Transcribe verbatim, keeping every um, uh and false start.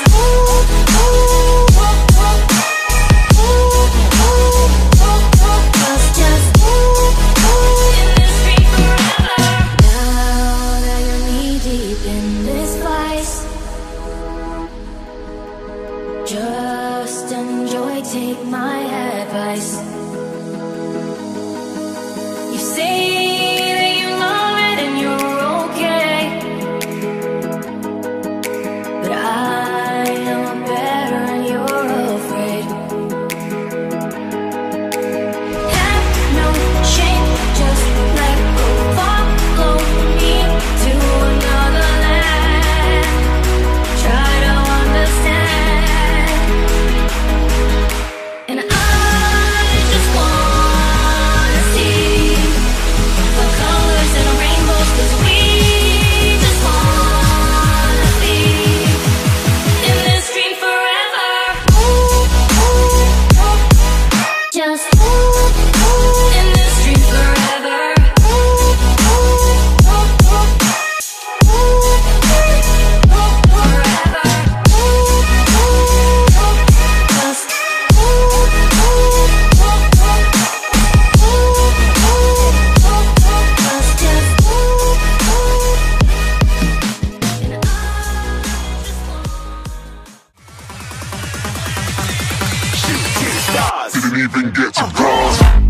Just enjoy, take my advice. You say that you love it and you're okay, but I know better and you're afraid. Have no shame, just let go. Follow me to another land. Try to understand. Didn't even get to cross.